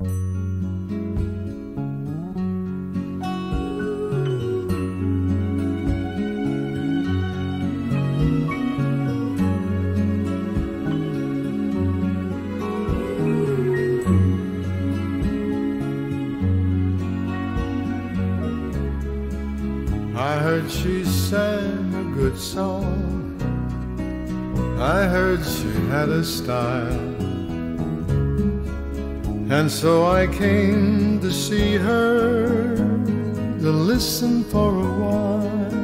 I heard she sang a good song, I heard she had a style, and so I came to see her, to listen for a while.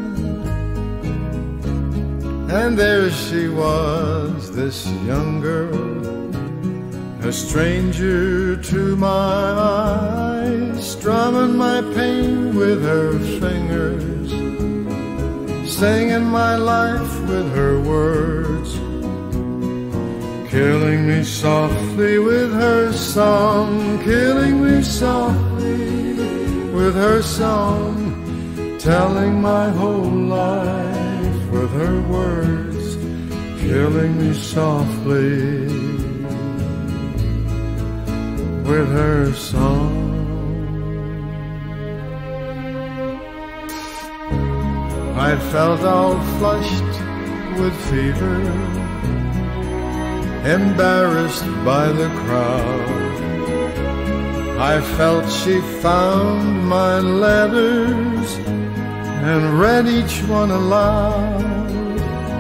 And there she was, this young girl, a stranger to my eyes, strumming my pain with her fingers, singing my life with her words, killing me softly with her song, killing me softly with her song, telling my whole life with her words, killing me softly with her song. I felt all flushed with fever, embarrassed by the crowd. I felt she found my letters and read each one aloud.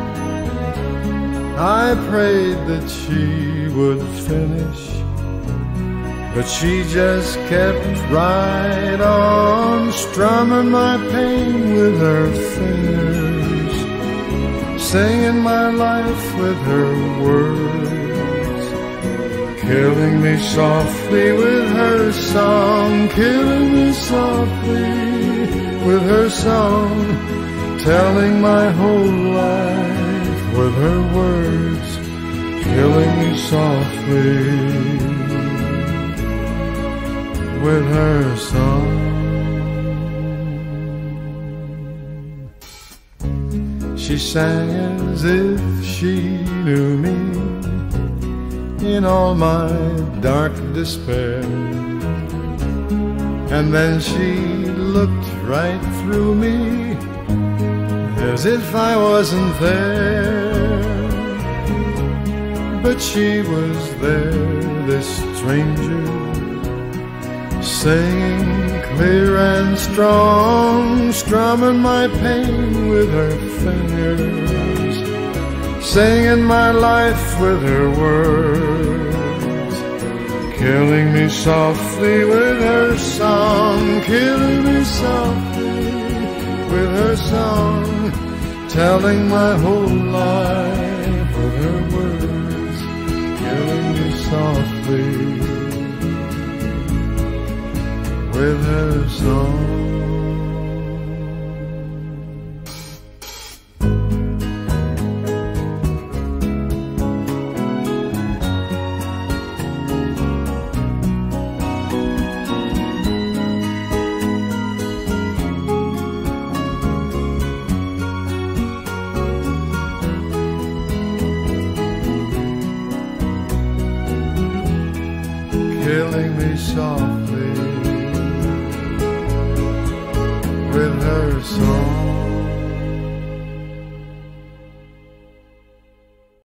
I prayed that she would finish, but she just kept right on, strumming my pain with her fingers, singing my life with her words, killing me softly with her song, killing me softly with her song, telling my whole life with her words, killing me softly with her song. She sang as if she knew me in all my dark despair, and then she looked right through me as if I wasn't there. But she was there, this stranger, singing clear and strong, strumming my pain with her fingers, singing my life with her words, killing me softly with her song, killing me softly with her song, telling my whole life with her words, killing me softly with her song. Killing me softly with her song.